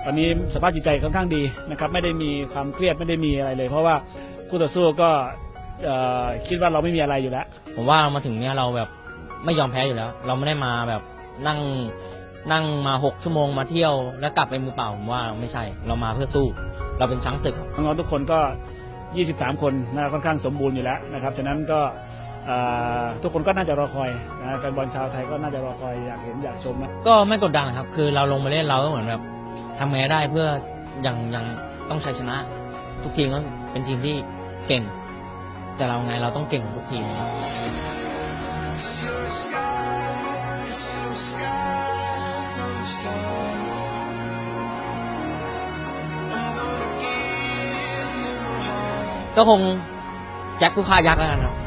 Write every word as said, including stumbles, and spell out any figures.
ตอนนี้สภาพจิตใจค่อนข้างดีนะครับไม่ได้มีความเครียดไม่ได้มีอะไรเลยเพราะว่าคู่ต่อสู้ก็คิดว่าเราไม่มีอะไรอยู่แล้วผมว่าเรามาถึงเนี้ยเราแบบไม่ยอมแพ้อยู่แล้วเราไม่ได้มาแบบนั่งนั่งมาหกชั่วโมงมาเที่ยวแล้วกลับไปมือเปล่าผมว่าไม่ใช่เรามาเพื่อสู้เราเป็นช้างศึกน้องๆทุกคนก็ยี่สิบสามคนนะค่อนข้างสมบูรณ์อยู่แล้วนะครับฉะนั้นก็ทุกคนก็น่าจะรอคอยนะแฟนบอลชาวไทยก็น่าจะรอคอยอยากเห็นอยากชมนะก็ไม่กดดันครับคือเราลงมาเล่นเราก็เหมือนแบบทำไงได้เพื่อยังยังต้องชัยชนะทุกทีมก็เป็นทีมที่เก่งแต่เราไงเราต้องเก่งทุกทีมก็คงแจ็คผู้ฆ่ายักษ์แล้วกันครับ